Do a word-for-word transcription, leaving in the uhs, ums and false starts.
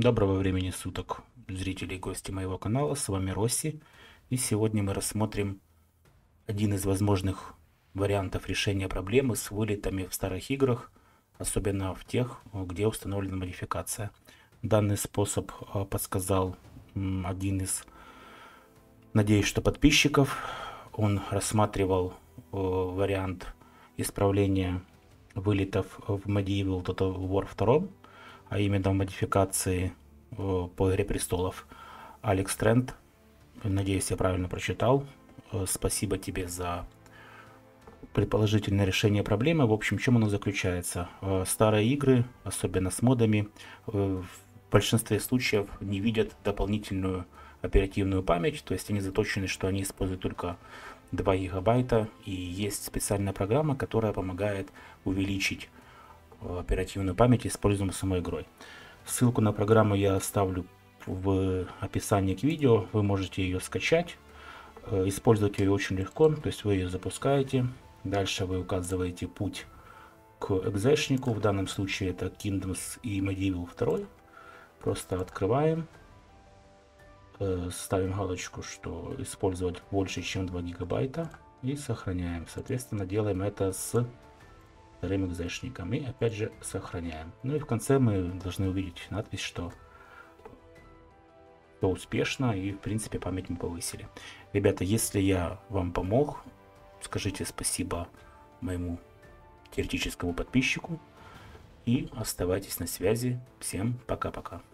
Доброго времени суток, зрители и гости моего канала, с вами Росси. И сегодня мы рассмотрим один из возможных вариантов решения проблемы с вылетами в старых играх, особенно в тех, где установлена модификация. Данный способ подсказал один из, надеюсь, что подписчиков. Он рассматривал вариант исправления вылетов в Medieval Total War два, а именно в модификации по Игре Престолов. Алекс Тренд, надеюсь, я правильно прочитал. Спасибо тебе за предположительное решение проблемы. В общем, в чем оно заключается? Старые игры, особенно с модами, в большинстве случаев не видят дополнительную оперативную память, то есть они заточены, что они используют только два гигабайта, и есть специальная программа, которая помогает увеличить оперативную память, используемую самой игрой. Ссылку на программу я оставлю в описании к видео, вы можете ее скачать. Использовать ее очень легко, то есть вы ее запускаете, дальше вы указываете путь к экзешнику, в данном случае это Kingdoms и Medieval два. Просто открываем, ставим галочку, что использовать больше, чем два гигабайта, и сохраняем. Соответственно, делаем это с вторым экзешником и опять же сохраняем. Ну и в конце мы должны увидеть надпись, что все успешно и в принципе память мы повысили. Ребята, если я вам помог, скажите спасибо моему теоретическому подписчику и оставайтесь на связи. Всем пока-пока.